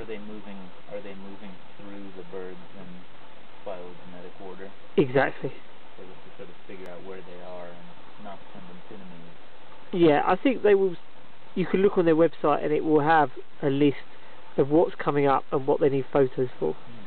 are they moving through the birds in phylogenetic order? Exactly. So as to sort of figure out where they are and not send them to enemies. Yeah, I think they will. You can look on their website and it will have a list of what's coming up and what they need photos for.